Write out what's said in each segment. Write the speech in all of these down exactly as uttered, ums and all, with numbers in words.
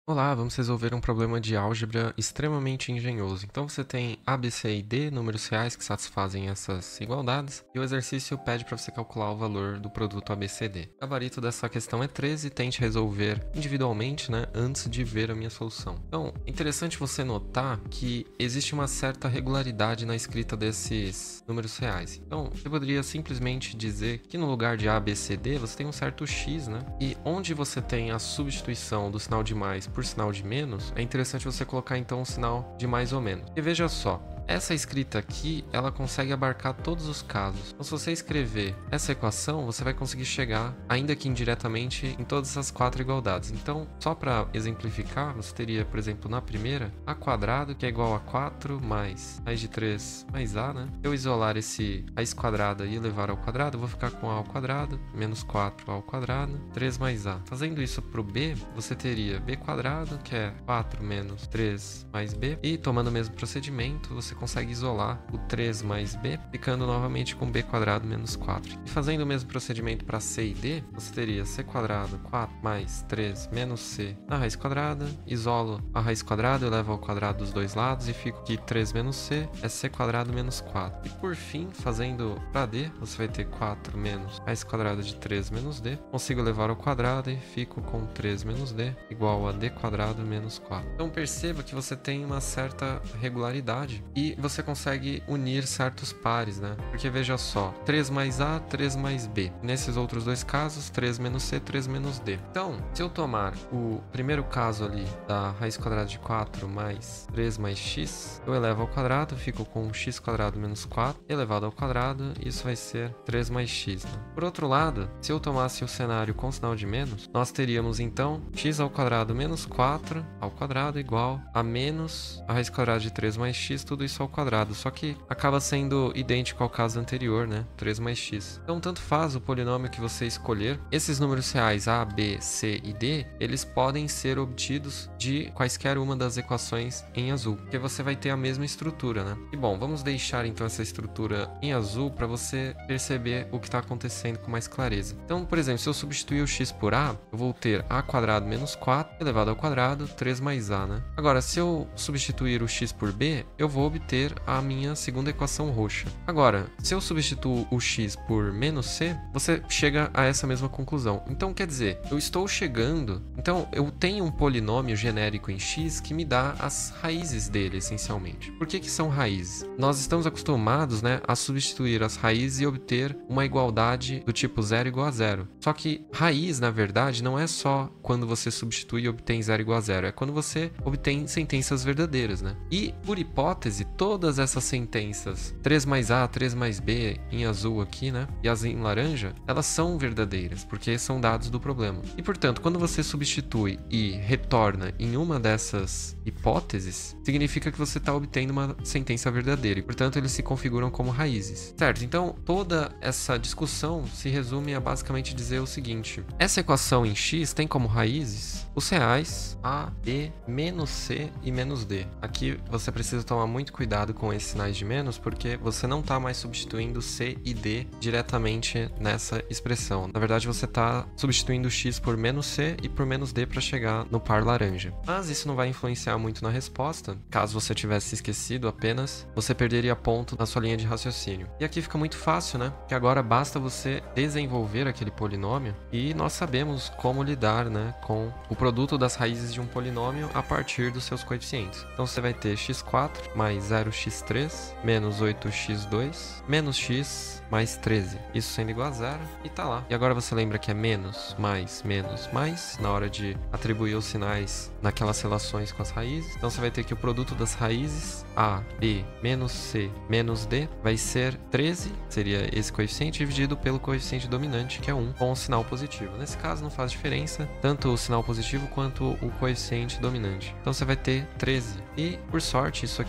Olá, vamos resolver um problema de álgebra extremamente engenhoso. Então você tem A, B, C e D, números reais que satisfazem essas igualdades, e o exercício pede para você calcular o valor do produto A B C D. O gabarito dessa questão é treze, tente resolver individualmente, né, antes de ver a minha solução. Então, é interessante você notar que existe uma certa regularidade na escrita desses números reais. Então, você poderia simplesmente dizer que no lugar de A, B, C, D, você tem um certo X, né? E onde você tem a substituição do sinal de mais por sinal de menos, é interessante você colocar então um sinal de mais ou menos. E veja só, essa escrita aqui, ela consegue abarcar todos os casos. Então, se você escrever essa equação, você vai conseguir chegar, ainda que indiretamente, em todas essas quatro igualdades. Então, só para exemplificar, você teria, por exemplo, na primeira, a quadrado, que é igual a quatro mais raiz de três mais a, né? Se eu isolar esse raiz quadrada e levar ao quadrado, eu vou ficar com a ao quadrado, menos quatro ao quadrado, três mais a. Fazendo isso para o b, você teria b quadrado, que é quatro menos três mais b, e tomando o mesmo procedimento, você consegue isolar o três mais b, ficando novamente com b quadrado menos quatro. E fazendo o mesmo procedimento para c e d, você teria c quadrado quatro mais três menos c na raiz quadrada, isolo a raiz quadrada, eu levo ao quadrado dos dois lados e fico que três menos c é c quadrado menos quatro. E por fim, fazendo para d, você vai ter quatro menos raiz quadrada de três menos d, consigo levar ao quadrado e fico com três menos d igual a d quadrado menos quatro. Então perceba que você tem uma certa regularidade e você consegue unir certos pares, né? Porque veja só, três mais a, três mais b. Nesses outros dois casos, três menos c, três menos d. Então, se eu tomar o primeiro caso ali da raiz quadrada de quatro mais três mais x, eu elevo ao quadrado, fico com x quadrado menos quatro elevado ao quadrado, isso vai ser três mais x, né? Por outro lado, se eu tomasse o cenário com sinal de menos, nós teríamos então x ao quadrado menos quatro ao quadrado igual a menos a raiz quadrada de três mais x, tudo isso ao quadrado, só que acaba sendo idêntico ao caso anterior, né? três mais x. Então, tanto faz o polinômio que você escolher, esses números reais A, B, C e D, eles podem ser obtidos de quaisquer uma das equações em azul, porque você vai ter a mesma estrutura, né? E bom, vamos deixar então essa estrutura em azul para você perceber o que está acontecendo com mais clareza. Então, por exemplo, se eu substituir o x por a, eu vou ter a quadrado menos quatro elevado ao quadrado, três mais a, né? Agora, se eu substituir o x por b, eu vou obter a minha segunda equação roxa. Agora, se eu substituo o x por menos c, você chega a essa mesma conclusão. Então, quer dizer, eu estou chegando... Então, eu tenho um polinômio genérico em x que me dá as raízes dele, essencialmente. Por que que são raízes? Nós estamos acostumados, né, a substituir as raízes e obter uma igualdade do tipo zero igual a zero. Só que raiz, na verdade, não é só quando você substitui e obtém zero igual a zero. É quando você obtém sentenças verdadeiras, né? E, por hipótese, todas essas sentenças, três mais a, três mais b, em azul aqui, né? E as em laranja, elas são verdadeiras, porque são dados do problema. E, portanto, quando você substitui e retorna em uma dessas hipóteses, significa que você está obtendo uma sentença verdadeira. E, portanto, eles se configuram como raízes. Certo? Então, toda essa discussão se resume a basicamente dizer o seguinte. Essa equação em x tem como raízes os reais a, b, menos c e menos d. Aqui você precisa tomar muito cuidado com esses sinais de menos, porque você não está mais substituindo c e d diretamente nessa expressão. Na verdade, você está substituindo x por menos c e por menos d para chegar no par laranja. Mas isso não vai influenciar muito na resposta. Caso você tivesse esquecido apenas, você perderia ponto na sua linha de raciocínio. E aqui fica muito fácil, né? Que agora basta você desenvolver aquele polinômio e nós sabemos como lidar, né, com o produto das raízes de um polinômio a partir dos seus coeficientes. Então você vai ter x quatro mais zero x três menos oito x dois menos x mais treze. Isso sendo igual a zero e tá lá. E agora você lembra que é menos, mais, menos, mais na hora de atribuir os sinais naquelas relações com as raízes. Então você vai ter que o produto das raízes a, b, menos c, menos d vai ser treze, seria esse coeficiente, dividido pelo coeficiente dominante, que é um, com o sinal positivo. Nesse caso não faz diferença, tanto o sinal positivo quanto o coeficiente dominante. Então você vai ter treze. E, por sorte, isso aqui vai dar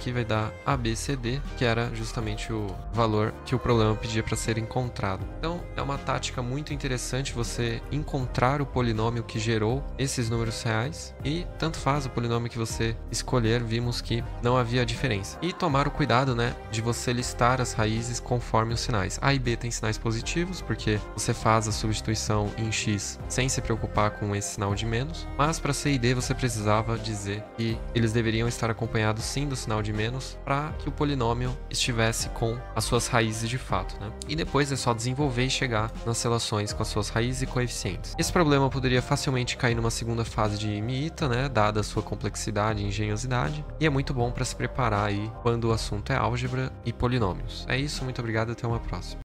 para A B C D, que era justamente o valor que o problema pedia para ser encontrado. Então, é uma tática muito interessante você encontrar o polinômio que gerou esses números reais e tanto faz o polinômio que você escolher, vimos que não havia diferença. E tomar o cuidado, né, de você listar as raízes conforme os sinais. A e B tem sinais positivos, porque você faz a substituição em x sem se preocupar com esse sinal de menos, mas para C e D você precisava dizer que eles deveriam estar acompanhados sim do sinal de menos para que o polinômio estivesse com as suas raízes de fato, né? E depois é só desenvolver e chegar nas relações com as suas raízes e coeficientes. Esse problema poderia facilmente cair numa segunda fase de M I I T A, né, dada a sua complexidade e engenhosidade, e é muito bom para se preparar aí quando o assunto é álgebra e polinômios. É isso, muito obrigado e até uma próxima.